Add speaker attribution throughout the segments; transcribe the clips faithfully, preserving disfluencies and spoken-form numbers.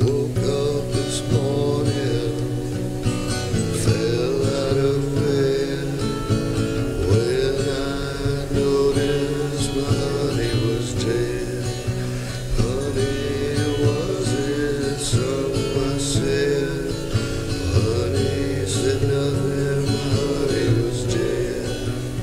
Speaker 1: Woke up this morning, fell out of bed when I noticed my honey was dead. Honey, was it something I said? Honey said nothing, my honey was dead.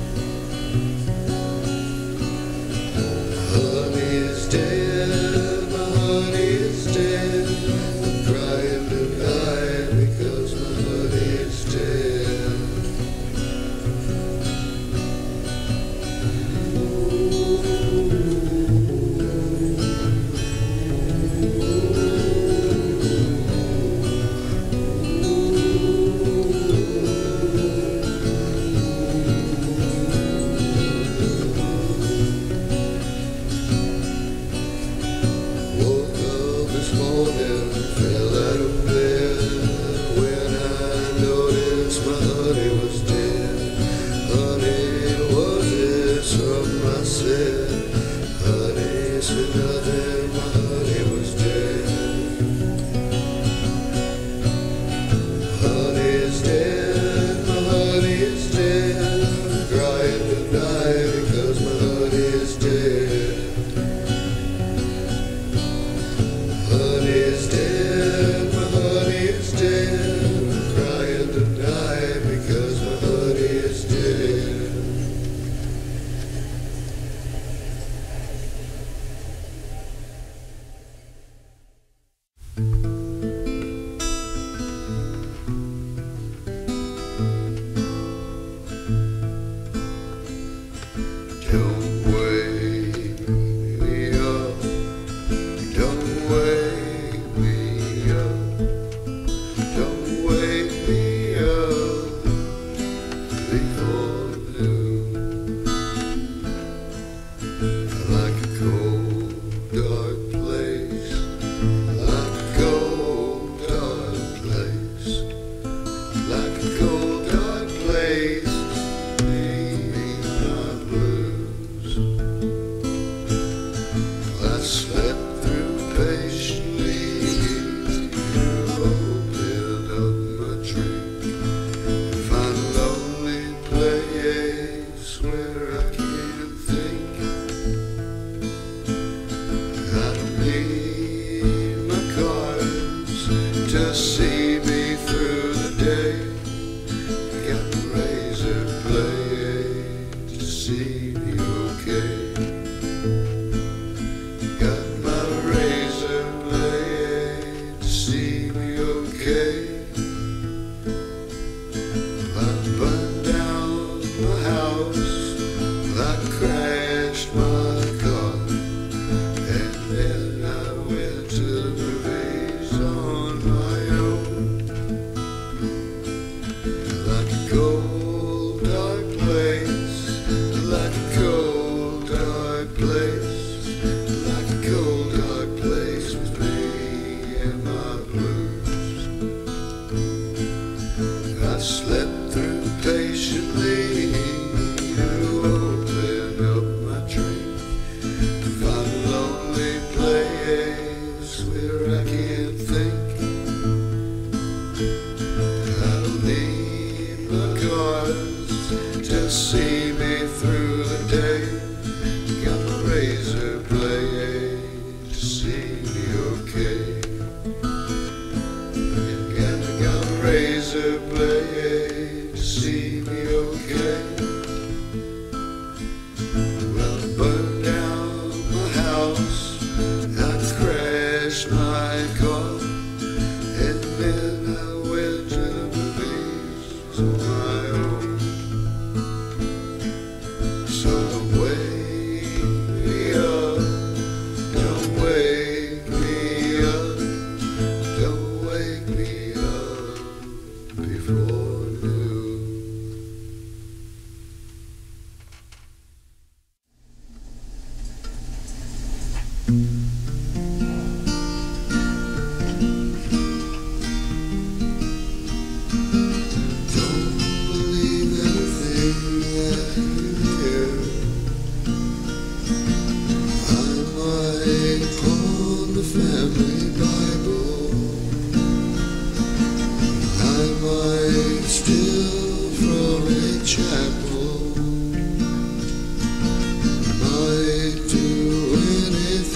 Speaker 1: Honey is dead, my honey is dead. I'm crying tonight because my honey is dead. Woke up this morning, fell out of bed when I noticed my honey was dead. Honey, was it something I said? Honey said nothing, my honey was dead. Honey is dead, my honey is dead. I'm crying tonight because my honey is dead. Honey is dead, my honey is dead. I'm crying tonight because my honey is dead. Don't wake me up, don't wake me up, don't wake me up before noon. I like a cold, dark place, I like a cold, dark place, like a cold, dark place. Leave me my blues. I slept through patiently. You opened up my drink. Find a lonely place where I can think. I don't need my cards to see me through the day. Got a razor blade to see me okay. Got my razor blade to see me okay. I burned down my house, I crashed my car, and then I went to the movies on my own. Like a cold, dark place, like a cold, dark place, like a cold, dark place with me and my blues. I slept through patiently. You opened up my drink to find a lonely place where I can think. I don't need my cards to see me through the day. Got my razor blade to see me okay. Got, got a razor blade to see me okay. Well, I burned down my house, I crashed my car, and then I went to the movies on my own. So don't wake me up, don't wake me up, don't wake me up before noon.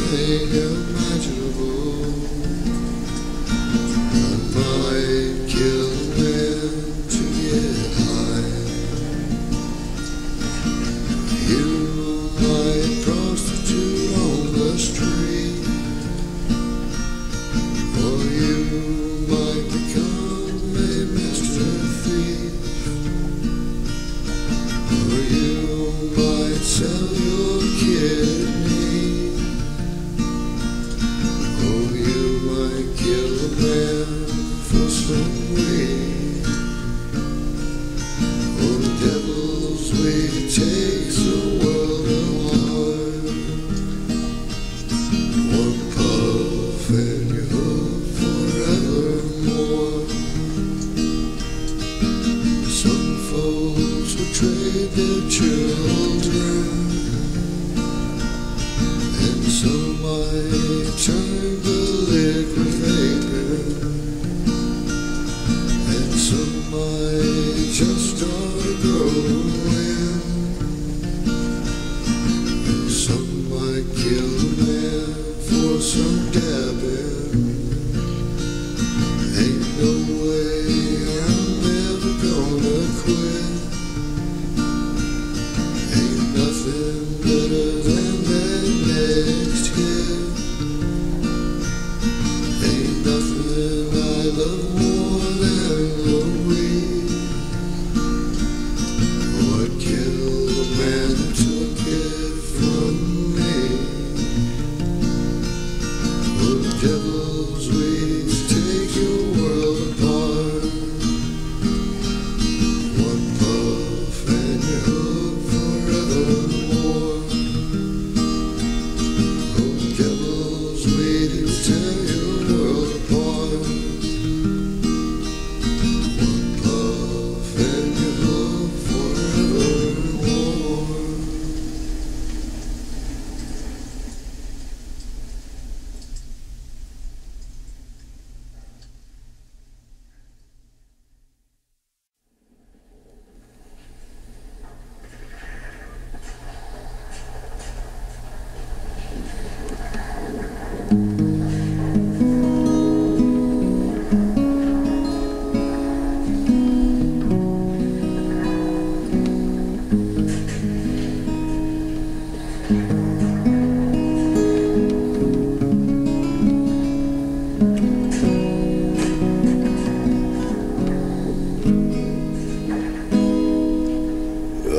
Speaker 1: anything imaginable. I might kill a man to get high. You might prostitute on the street, or you might become a master thief, or you might sell your kidney, or you might kill a man for some weed. Oh, the devil's weed takes the world apart. One puff and you're hooked forevermore. Some folks would trade their children, and some might turn to liquid vapor, and some might just start growing, and some might kill a man for some dabbing. Ain't no way I'm ever gonna quit. Ain't nothing better than that next hit. Ain't nothing I love more than the weed. Oh, I'd kill the man who took it from me. Oh, the devil's weeds take your world apart. One puff and you're hooked forevermore. Oh, the devil's weeds tear your world apart. One puff and you're hooked forevermore. I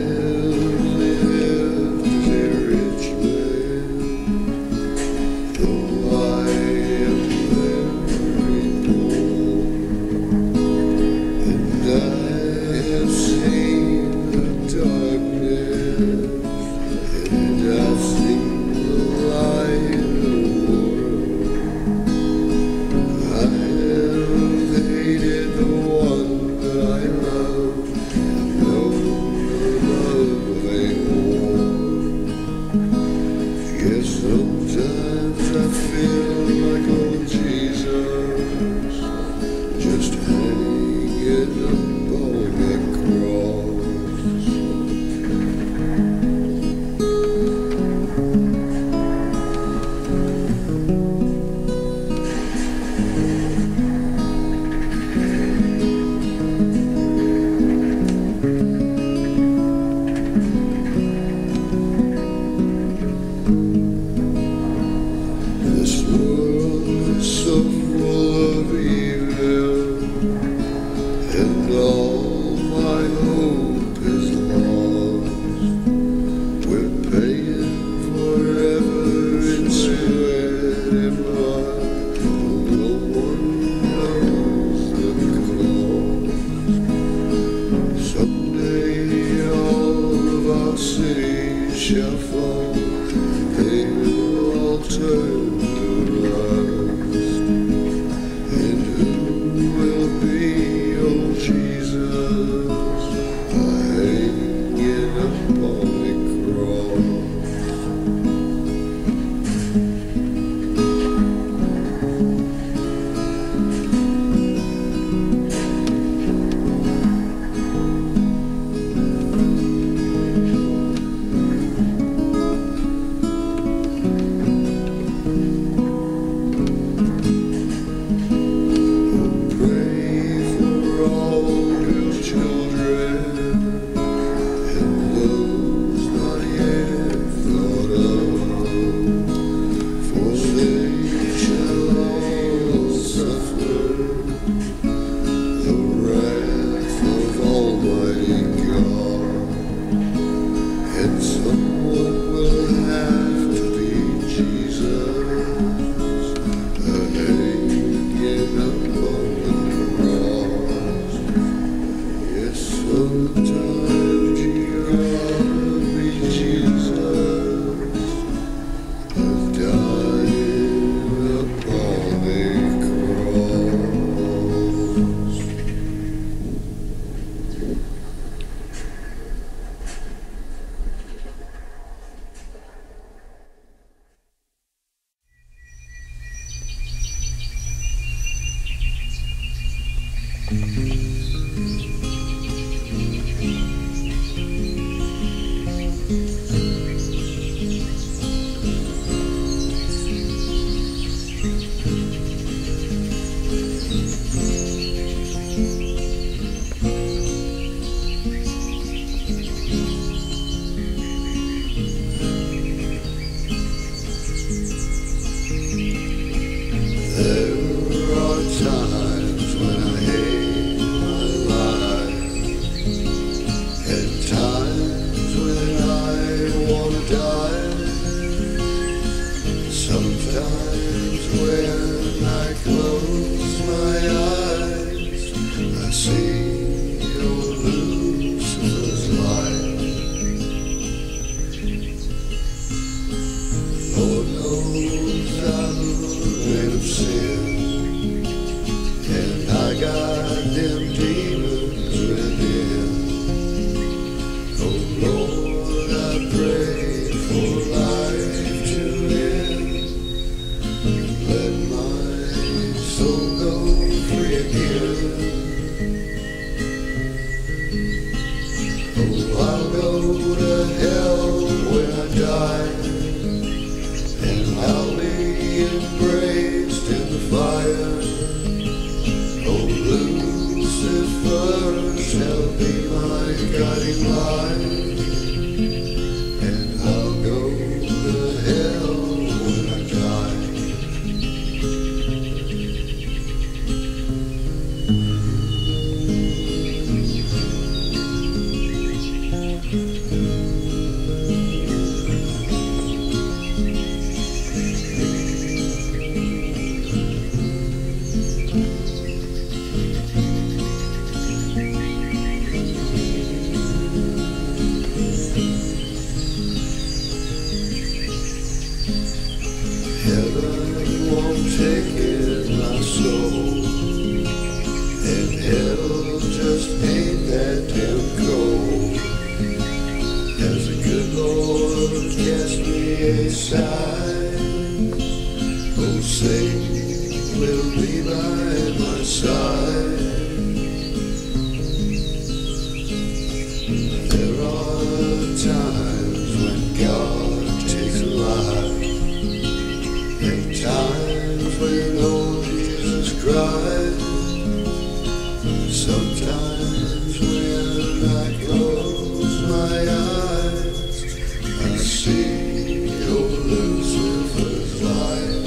Speaker 1: have lived as a rich man, though times when I hate my life, and times when I wanna die. Sometimes when I close my eyes, I see your Lucifer's light. Lord knows I'm made of sin, and I got them demons within. Oh Lord, I pray for life to end. Let my soul go free again. Oh, I'll go to hell when I die, and I'll be embraced in the fire. Oh, Lucifer shall be my guiding light, and I'll go to hell when I die. Heaven won't take it, my soul, and hell just ain't that damn cold. As the good Lord cast me aside, oh, Satan will be by my side. There are times when God takes a life, and times when old Jesus cries. Sometimes when I close my eyes, I see old Lucifer's light.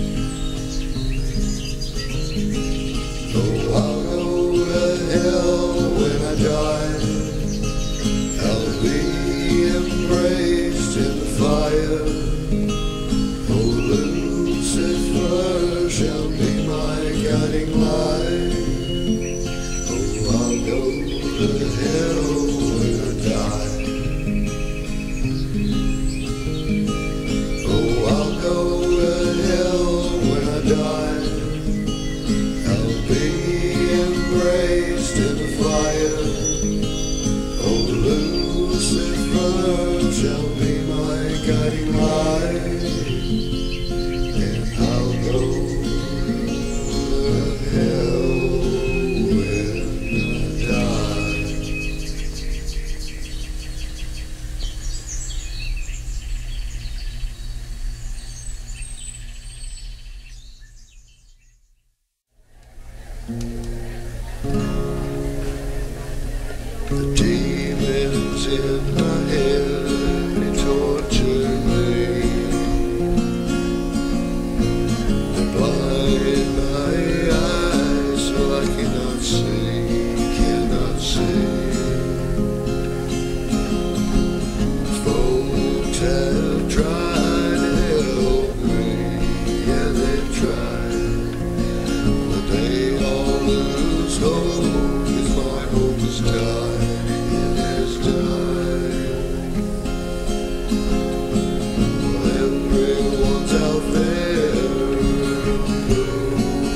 Speaker 1: Oh, I'll go to hell when I die. I'll be embraced in the fire. Oh, Lucifer shall be my guiding light. Oh, I'll go to hell when I die. Oh, I'll go to hell when I die. I'll be embraced in the fire. Oh, Lucifer shall be my guiding light, and I'll go to hell when I die. The demons in my head, they torture me. They blind my eyes so I cannot see, cannot see. Folks have tried to help me, yeah, they've tried, but they all lose hope, 'cause my hope is died. Everyone's out there,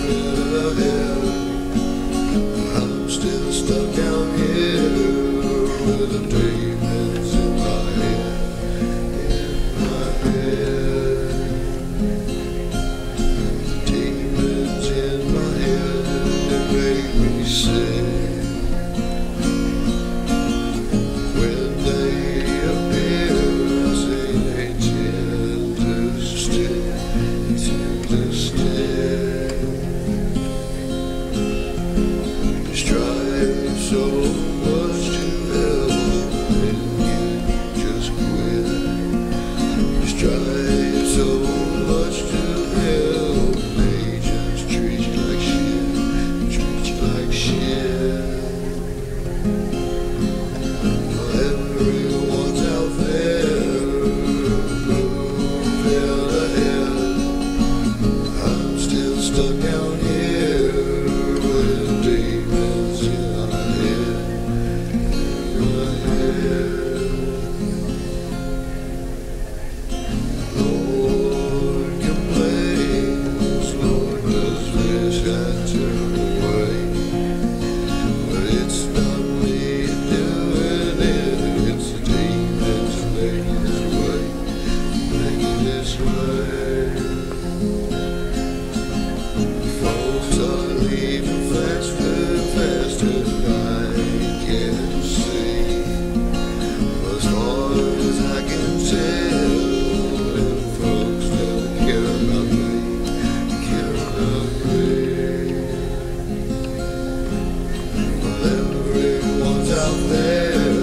Speaker 1: stuck down here with demons in my head, in my head. Lord complains, Lord does wish I'd turn away, but it's not me doing it, it's the demons making this way, making this way. Folks are leaving faster, faster than I can see. As far as I can tell, them folks never care about me, care about me. Well, everyone's out there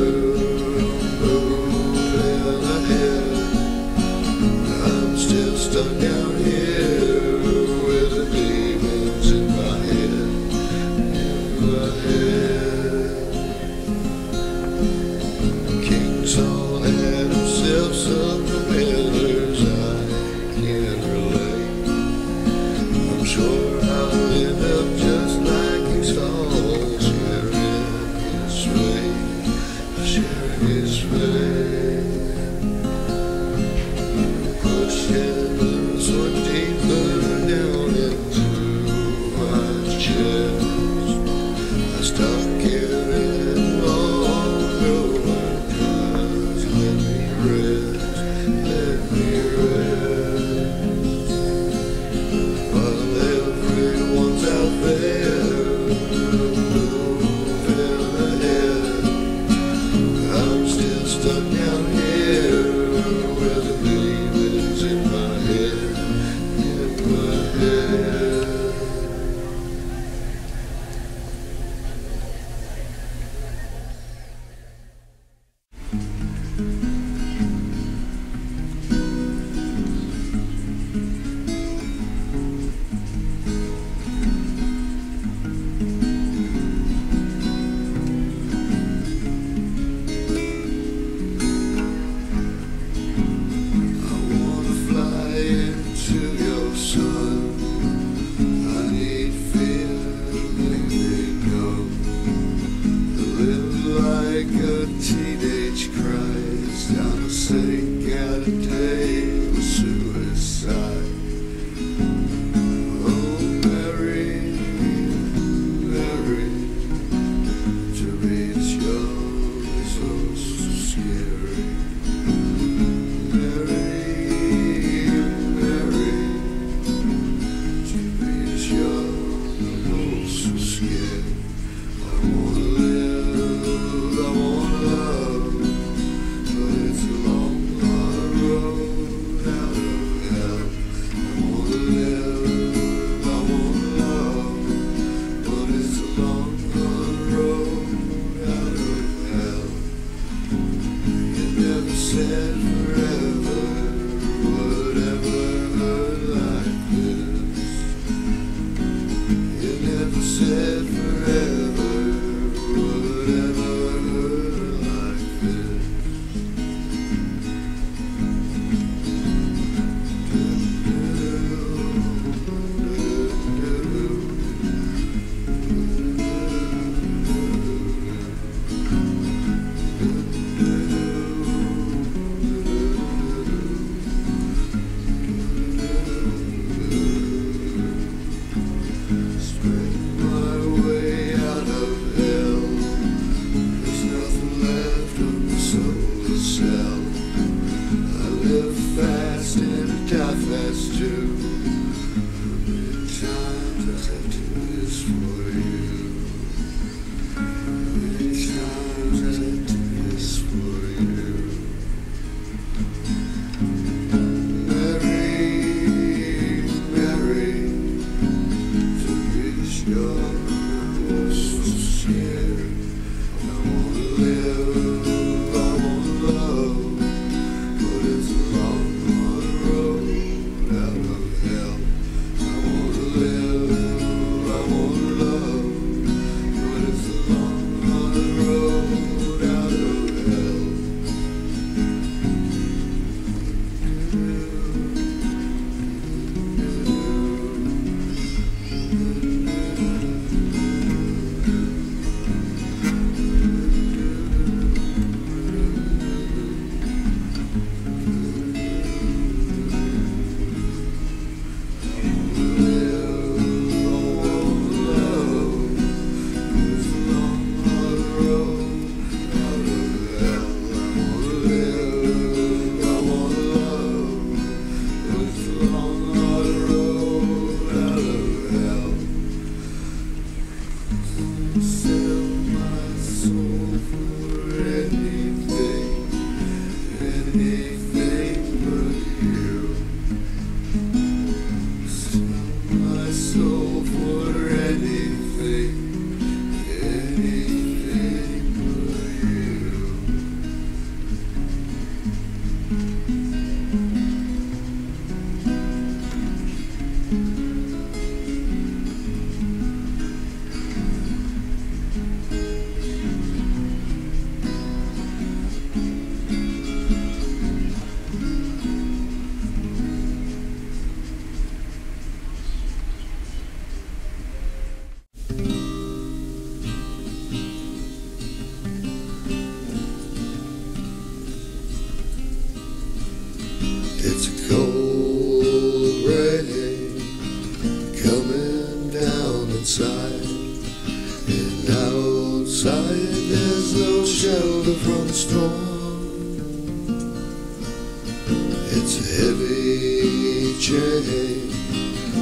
Speaker 1: moving ahead. I'm still stuck down here with the demons in my head, in my head. King Saul had himself some familiars I can't relate. I'm sure I'll end up just like he Saul, sharing his fate, sharing his fate. Pushing so deeper down into my chest, I stopped caring long ago. Cause let me rest, let me rest. While everyone's out there moving ahead, I'm still stuck down here with the demons in my head, in my head. I wanna fly into your sun. I need fear to make me go. Live like a teenage Christ. I'm a saint, got a day with suicide. Oh, Mary, Mary, to reach young is oh so scary. Mary, Mary, to reach young, I'm oh so scared. I wanna live, I wanna love, but it's a long, hard road out of hell. I wanna live, I wanna love, but it's a long, hard road out of hell. You never said forever would ever hurt like this. You never said forever would ever hurt like this. Spread my way out of hell. There's nothing left of my soul to sell. I live fast and I die fast too. How many times I have to do this for you? How many times I have to do this for you? Mary, Mary, to reach your, I'm so scared. I wanna live, I wanna love, but it's a long, hard road out of hell.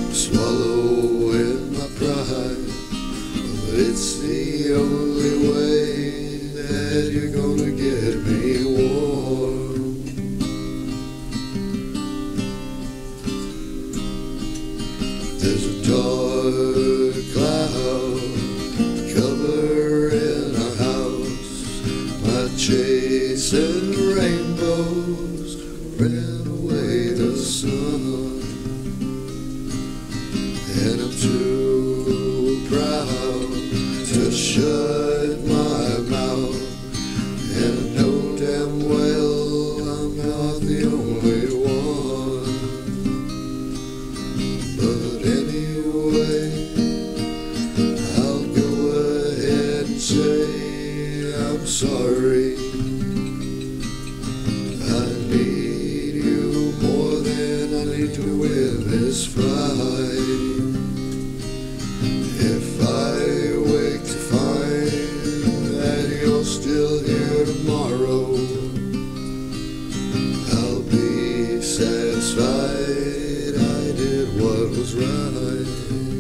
Speaker 1: swallowing my pride, but it's the only way that you're gonna get me warm. There's a dark cloud covering our house, my chasing rainbows ran away the sun. And I'm too proud to shut my mouth, and I know damn well I'm not the only one. But anyway, I'll go ahead and say I'm sorry. I need you more than I need to win this fight. If I wake to find that you're still here tomorrow, I'll be satisfied I did what was right.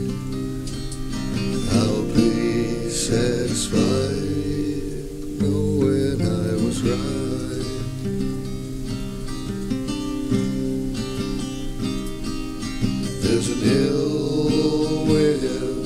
Speaker 1: I'll be satisfied knowing I was right. There's an ill wind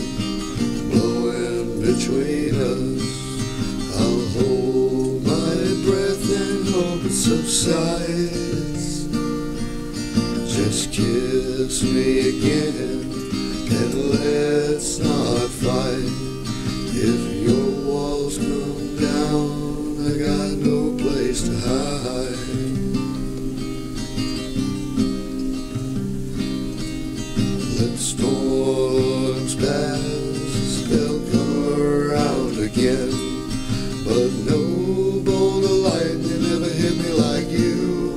Speaker 1: between us. I'll hold my breath and hope it subsides. Just kiss me again and let's not fight. If your walls come down, I got no place to hide. Let storms pass, they'll come around again, but no bolt of lightning ever hit me like you.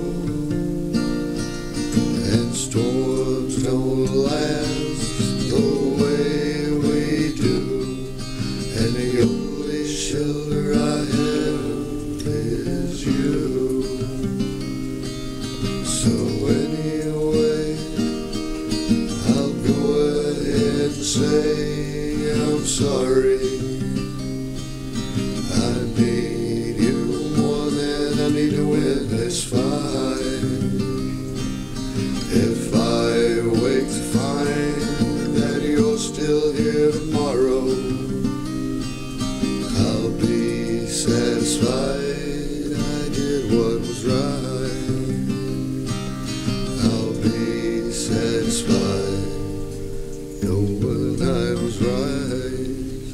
Speaker 1: And storms don't last the way we do, and the only shelter I have is you. So anyway, I'll go ahead and say I'm sorry. I need you more than I need to win this fight. If I wake to find that you're still here tomorrow, I'll be satisfied I did what was right. I'll be satisfied knowing I was right.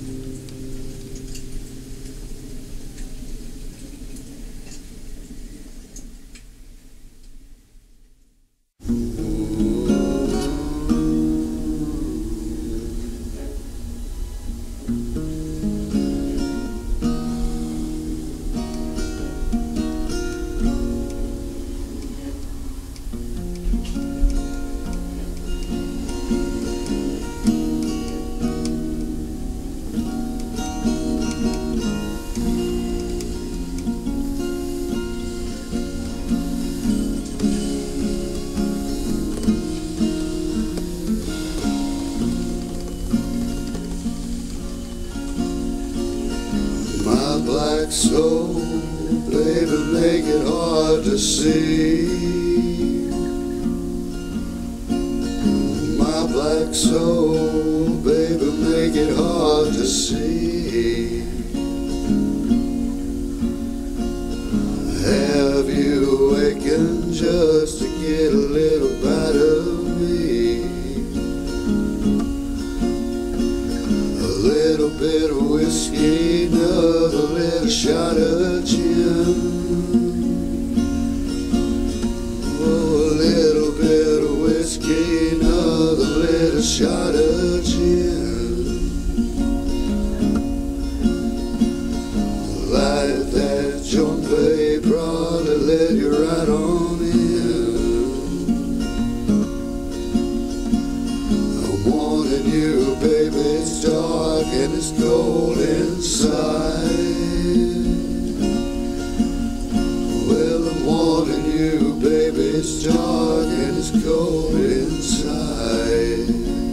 Speaker 1: My black soul, baby, make it hard to see. My black soul, baby, make it hard to see. Have you wakened just to get a little bite of me? A little bit of whiskey, another little shot of gin. Oh, a little bit of whiskey, another little shot of gin. Light that joint, babe, probably let you right on in. I'm warning you, baby, it's dark and it's cold inside. Well, I'm warning you, baby, it's dark and it's cold inside.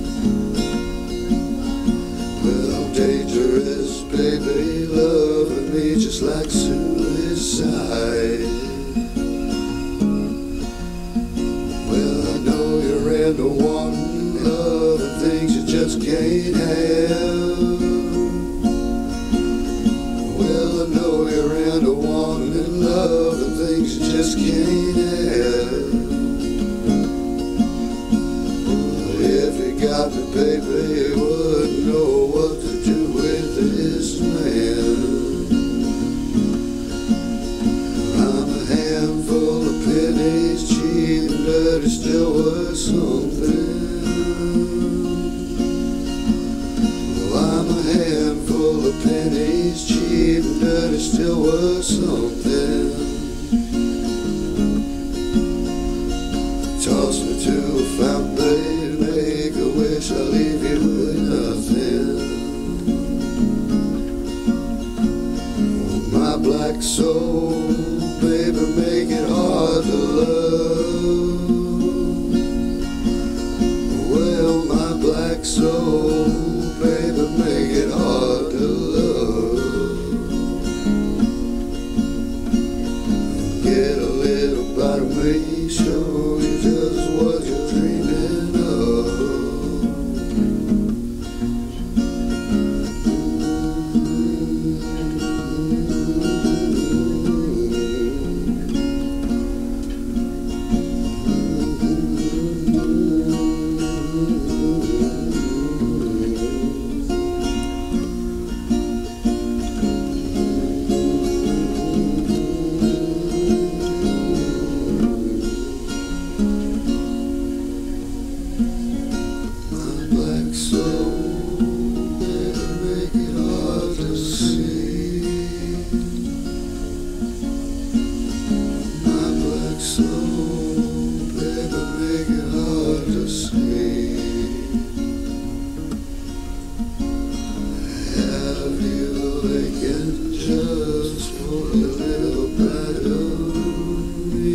Speaker 1: looks like suicide. Well, I know you're into wanting other things you just can't have. Well, I know you're into wanting other things you just can't have. If you got me, baby, you wouldn't know what to do with this man. I'm a handful of pennies, cheap and dirty, still worth something. Well, I'm a handful of pennies, cheap and dirty, still worth something. Toss me to a fountain, baby, make a wish, I'll leave you with nothing. My black soul, baby, make it hard to love. Well, my black soul, baby, make it hard to love. Get a little bite of me, show you just what you're dreaming of. Just for a little bit of me.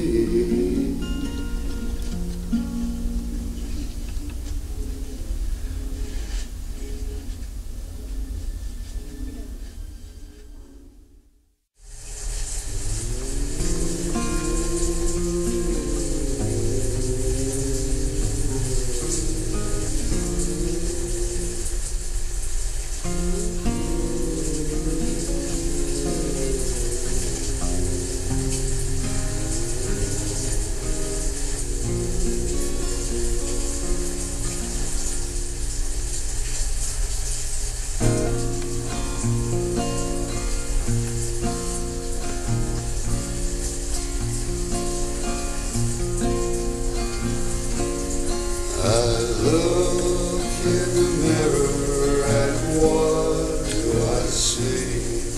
Speaker 1: I look in the mirror and what do I see?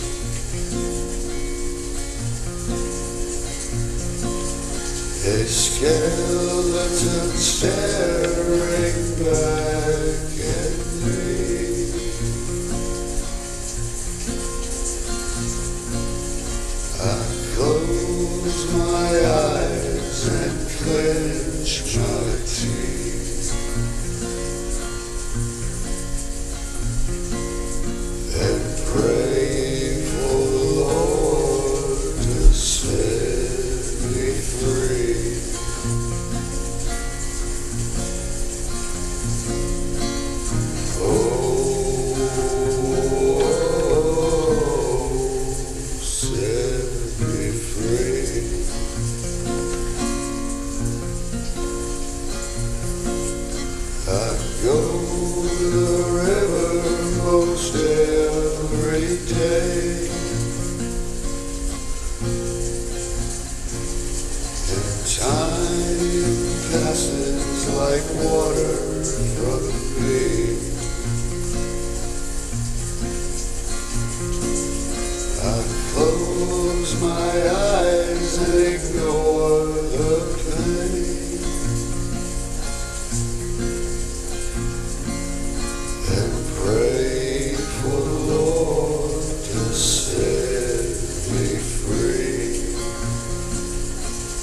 Speaker 1: A skeleton staring back at me. I close my eyes and clench my teeth and pray for the Lord to set me free. Oh, set me free. I go to the river most every day, and time passes like water from me. I close my eyes and ignore the pain, and pray for the Lord to set me free.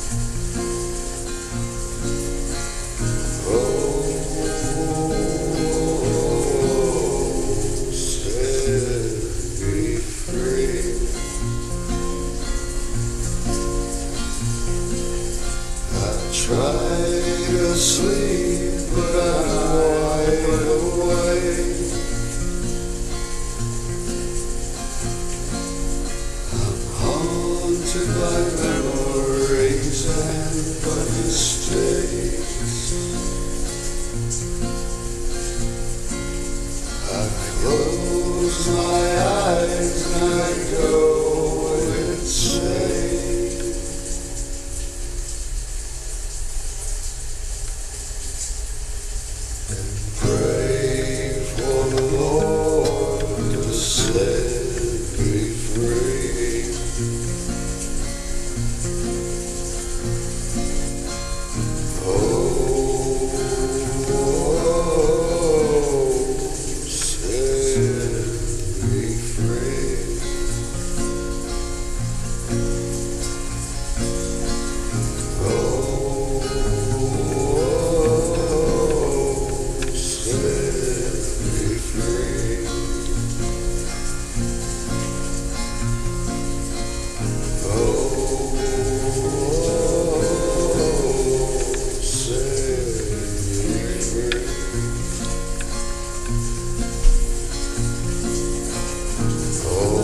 Speaker 1: Oh, close my eyes and I go insane. And pray for the Lord to set me free. Oh, set me free. Oh, set me free. Oh, oh,